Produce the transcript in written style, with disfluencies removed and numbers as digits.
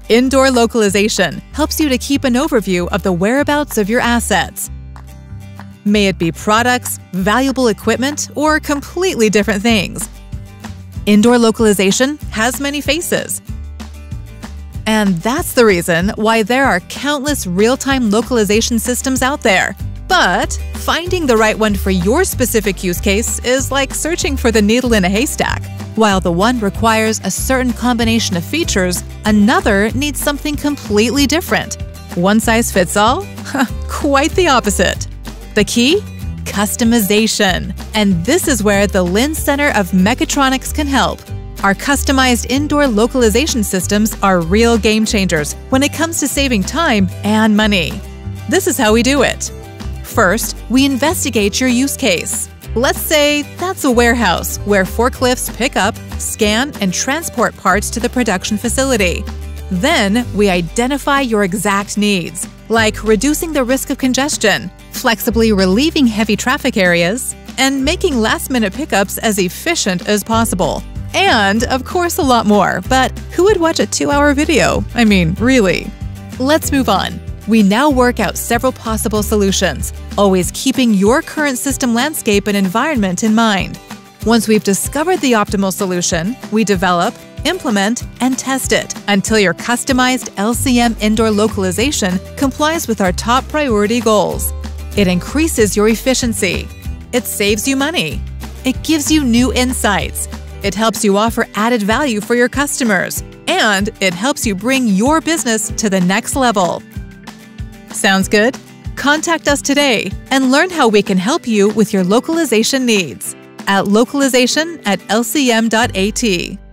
Indoor localization helps you to keep an overview of the whereabouts of your assets. May it be products, valuable equipment, or completely different things. Indoor localization has many faces. And that's the reason why there are countless real-time localization systems out there. But finding the right one for your specific use case is like searching for the needle in a haystack. While the one requires a certain combination of features, another needs something completely different. One size fits all? Quite the opposite. The key? Customization. And this is where the Linz Center of Mechatronics can help. Our customized indoor localization systems are real game changers when it comes to saving time and money. This is how we do it. First, we investigate your use case. Let's say that's a warehouse where forklifts pick up, scan, and transport parts to the production facility. Then, we identify your exact needs, like reducing the risk of congestion, flexibly relieving heavy traffic areas, and making last-minute pickups as efficient as possible. And, of course, a lot more, but who would watch a 2-hour video? I mean, really. Let's move on. We now work out several possible solutions, always keeping your current system landscape and environment in mind. Once we've discovered the optimal solution, we develop, implement, and test it until your customized LCM indoor localization complies with our top priority goals. It increases your efficiency. It saves you money. It gives you new insights. It helps you offer added value for your customers. And it helps you bring your business to the next level. Sounds good? Contact us today and learn how we can help you with your localization needs at localization@lcm.at.